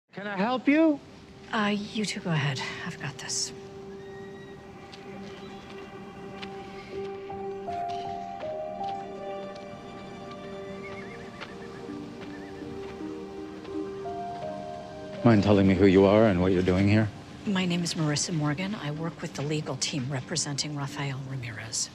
Can I help you? You two go ahead. I've got this. Mind telling me who you are and what you're doing here? My name is Marissa Morgan. I work with the legal team representing Rafael Ramirez.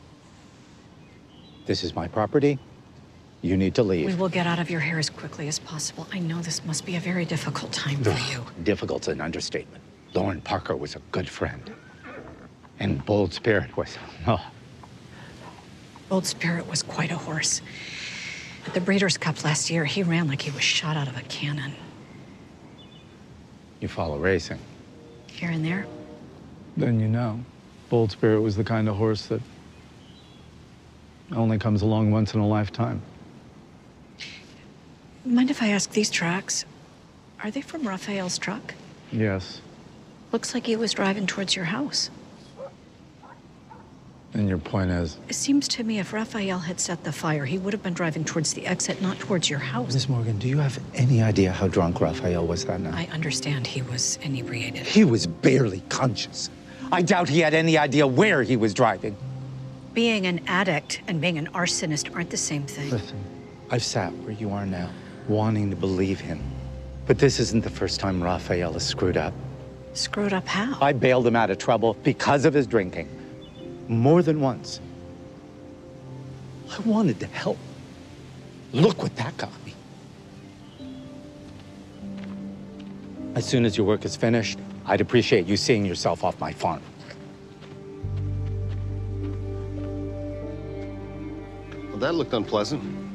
This is my property. You need to leave. We will get out of your hair as quickly as possible. I know this must be a very difficult time for you. Difficult's an understatement. Lauren Parker was a good friend. And Bold Spirit was, Bold Spirit was quite a horse. At the Breeders' Cup last year, he ran like he was shot out of a cannon. You follow racing. Here and there. Then you know. Bold Spirit was the kind of horse that only comes along once in a lifetime. Mind if I ask, these tracks, are they from Rafael's truck? Yes. Looks like he was driving towards your house. And your point is? It seems to me if Rafael had set the fire, he would have been driving towards the exit, not towards your house. Miss Morgan, do you have any idea how drunk Rafael was that night? I understand he was inebriated. He was barely conscious. I doubt he had any idea where he was driving. Being an addict and being an arsonist aren't the same thing. Listen, I've sat where you are now, wanting to believe him. But this isn't the first time Rafael has screwed up. Screwed up how? I bailed him out of trouble because of his drinking. More than once. I wanted to help. Look what that got me. As soon as your work is finished, I'd appreciate you seeing yourself off my farm. Well, that looked unpleasant.